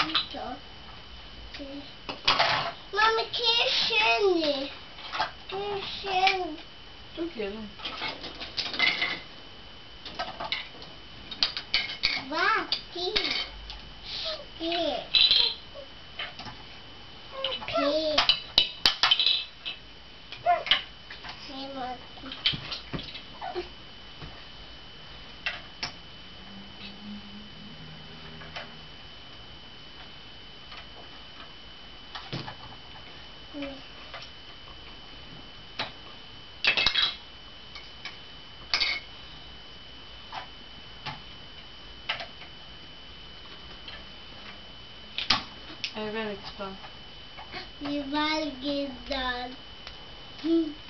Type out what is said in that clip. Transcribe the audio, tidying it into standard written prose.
Mamma, che scendi? Che scendi? Tu chiedi. Va, sì. Sì. Sì. Sì, ma... Hij werkt van. Je wel gedaan.